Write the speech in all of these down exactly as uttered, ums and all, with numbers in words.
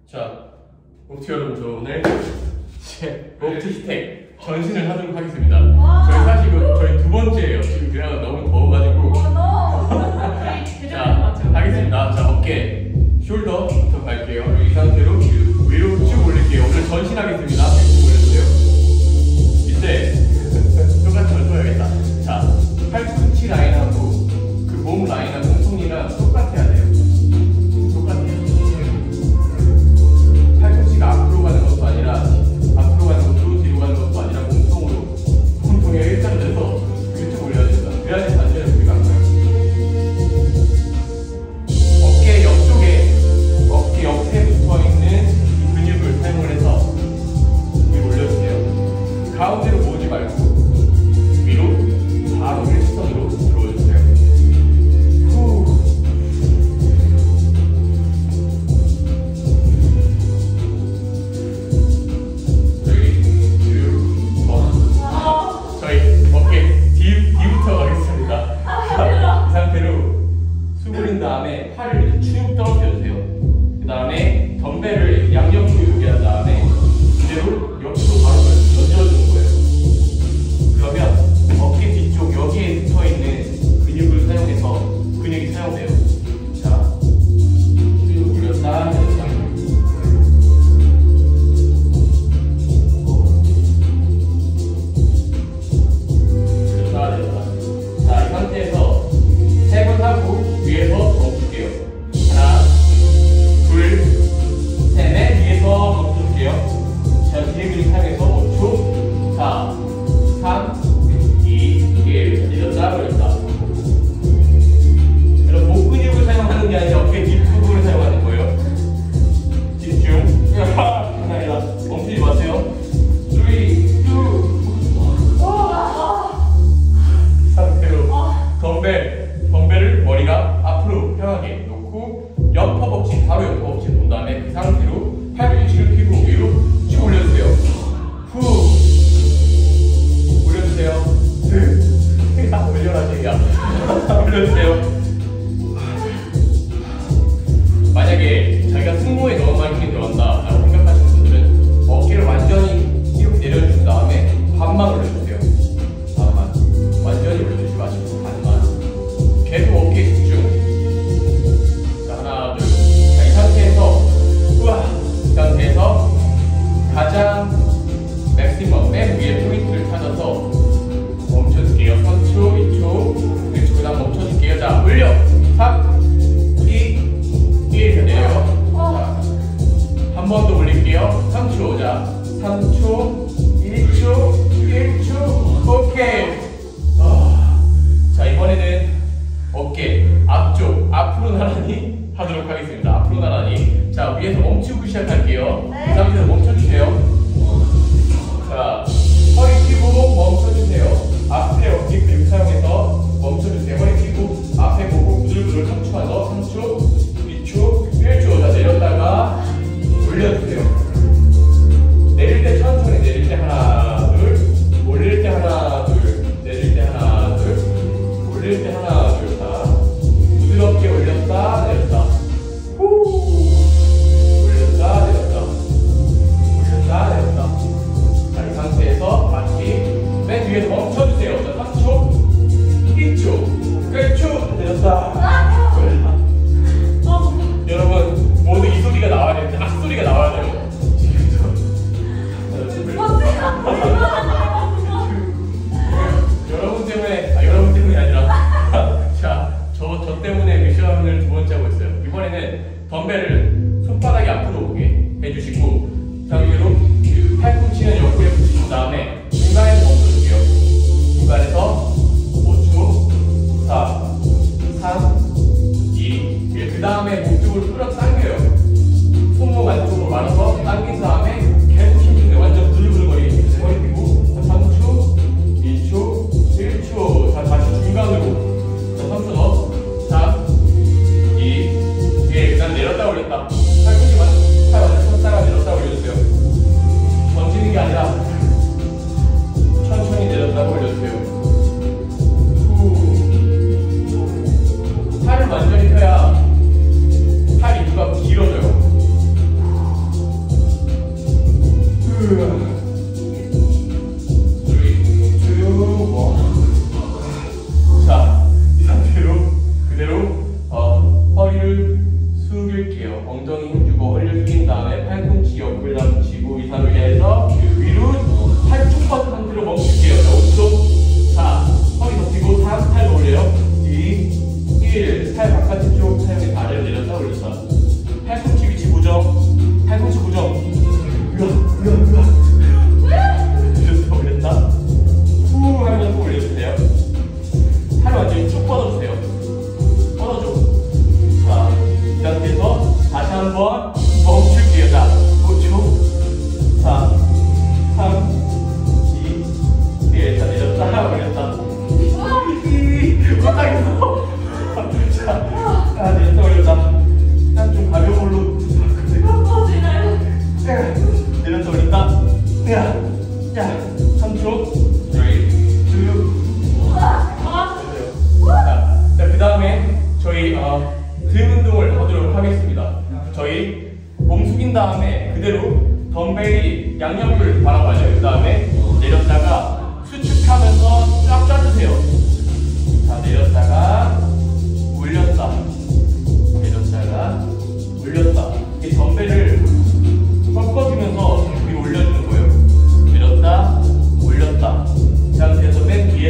자, 옥티 여러분, 저 오늘 제 옥티 스택 전신을 하도록 하겠습니다. 저희 사실 이거 저희 두 번째예요. 지금 그냥 너무 더워가지고. 자, 하겠습니다. 자, 어깨, 숄더부터 갈게요. 이 상태로 위로 쭉 올릴게요. 오늘 전신 하겠습니다. 쭉 올려주세요. 이때 똑같이 얹어야겠다. 자, 팔꿈치 라인하고 그 몸 라인하고 몸통이랑 똑같아야 돼요. 똑같아요. 팔꿈치가 앞으로 가는 것도 아니라 앞으로 가는 것도 뒤로 가는 것도 아니라 몸통으로 몸통에 일자로 내서 위쪽 올려야 됩니다. 그래야지 단전에 무리가 안 가요. 어깨 옆쪽에 어깨 옆에 붙어있는 이 근육을 사용을 해서 위로 올려주세요. 가운데로 모으지 말고 위로 바로 일직선으로 들어올려주세요. 후. 저희 쭉 어. 저희 어깨 뒤, 뒤부터 가겠습니다. 이 상태로 수그린 다음에 팔을 이렇게 쭉 떨어뜨려주세요. 그 다음에 덤벨을 양옆으로 유지한 다음에 그대로 옆으로 바로 던져주는 거예요. 그러면 어깨 뒤쪽 여기에 붙어있는 근육을 사용해서 근육이 사용돼요. 자, 쭉 올렸다 내렸다. 올렸다 내렸다. 자, 이 상태에서 세 번 하고 위에서 더 볼게요. 하나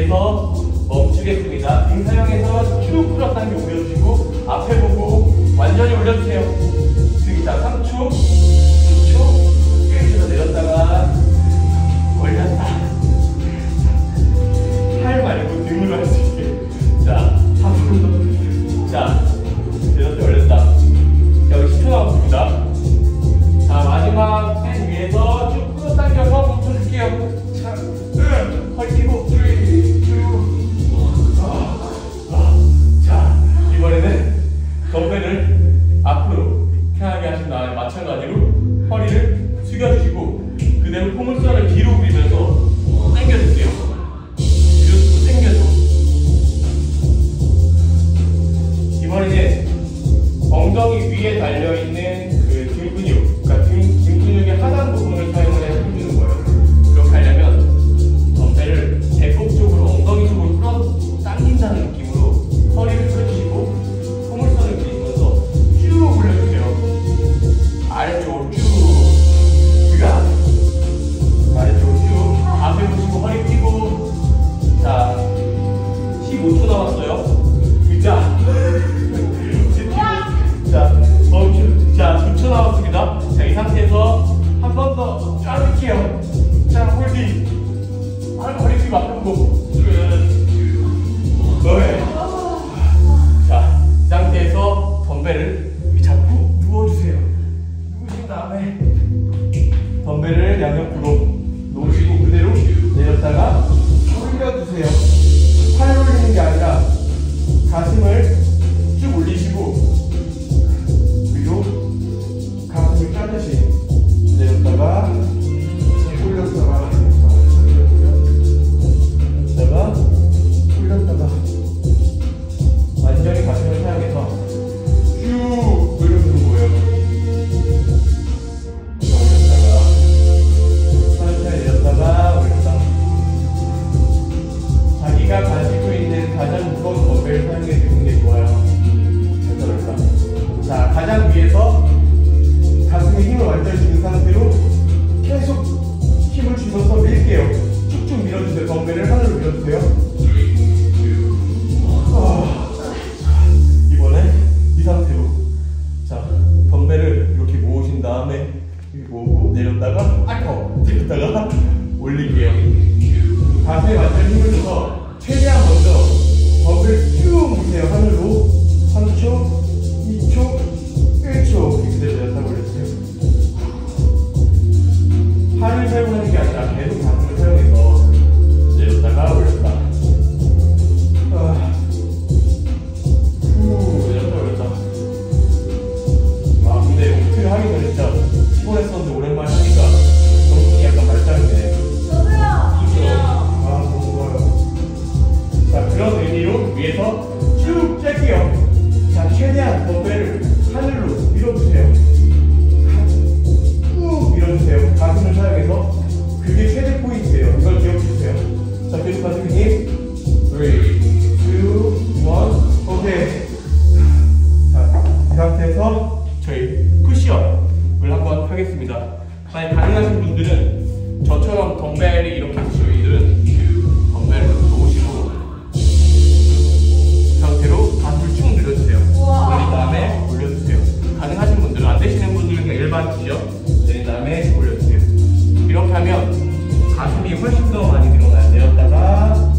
위에서 멈추겠습니다. 등 사용해서 쭉 끌어당겨 올려주시고 앞에 보고 완전히 올려주세요. 등 자 삼 초, 이 초, 일 초 내렸다가 올렸다. 팔 말고 등으로 할 수 있게. 자, 삼 분 더. 자, 내렸다 올렸다. 여기 십 초 남았습니다. 자, 마지막 펜 위에서 쭉 끌어당겨서 멈춰줄게요. 자, 으, 허리 펴고 삼, 이, 아, 아. 자, 이번에는 덤벨을 앞으로 편하게 하신 다음에 마찬가지로 허리를 숙여주시고 그대로 포물선을 뒤로 그리면서 당겨주세요. 그리고 당겨줘. 이번에는 엉덩이 위에 달려있는 그 등 근육, 그러니까 등, 등 근육의 하단 부분을 사용을 해주는 거예요. 그렇게 하려면 덤벨을 배꼽 쪽으로, 엉덩이 쪽으로 끌어 당긴다는 느낌으로 허리를 펴주시고 포물선을 그리면서 쭉 올려주세요. 아래쪽으로 쭉. 그가 아래쪽으로 쭉. 앞에 보시고 허리 펴고. 자, 십오 초 남았어요. 의자. 자, 멈추. 자, 구 초 남았습니다. 자, 이 상태에서 한 번 더 쫙을게요. 자, 홀딩. 아, 허리 펴고 앞에 보고. 네. 자, 이 상태에서 덤벨을 여기 잡고 누워주세요. 누우신 다음에 덤벨을 양옆으로 놓으시고 그대로 내렸다가 올려주세요. 팔 올리는 게 아니라 가슴을 쭉 올리시고 위로 가슴을 짜듯이 내렸다가 올렸다가 올렸다가 올렸다가 완전히 가슴을 사용해서 쭉 올려주는 거예요. 올렸다가 천천히 내렸다가 올렸다가 자기가 가지고 있는 가장 무거운 덤벨을 사용해 주는 게 좋아요. 자, 가장 위에서 가슴에 힘을 완전히 준 상태로 계속 힘을 주셔서 밀게요. 쭉쭉 밀어주세요. 덤벨을 하늘로 밀어주세요. 아, 이번에 이 상태로 자, 덤벨을 이렇게 모으신 다음에 모으고 내렸다가 아이고 내렸다가 올릴게요. 가슴에 완전히 힘을 줘서 최대한 먼저 덤벨을 쭉 미세요. 하늘로 삼 초, 이 초, 일 초 그대로 내렸다가 올려주세요. 팔을 사용하는 게 아니라 계속 가슴을 사용해서 내렸다가 올렸다. 아, 후 내렸다 올렸다. 아 근데 옥트를 하기 전에 진짜 피곤했었는데 오랜만에 하니까 정신이 약간 말짱이네. 저도요. 아 너무 좋아요. 자, 그런 의미로 위에서 쭉 짤게요. 자, 최대한 덤벨을 하늘로 밀어주세요. 쭉 밀어주세요. 가슴을 사용해서 그게 최대 포인트예요. 이걸 기억해주세요. 자, 계속 가슴님 삼, 이, 일, 오케이. 자, 이 상태에서 저희 푸시업을 한번 하겠습니다. 만약 가능하신 분들은 저처럼 덤벨이 이렇게 있으신 분들은 덤벨을 놓으시고 이 상태로 가슴을 쭉 늘려주세요. 올린 다음에 올려주세요. 가능하신 분들은, 안 되시는 분들은 그냥 일반 푸시업 내린 다음에 올려주세요. 이렇게 하면 가슴이 훨씬 더 많이 늘어나요. 내렸다가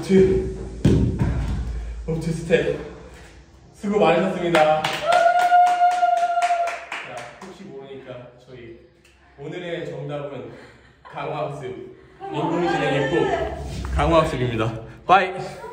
업트 업트 스텝 수고 많으셨습니다. 자, 혹시 모르니까 저희 오늘의 정답은 강화학습 인공지능 입국 강화학습입니다. 바이.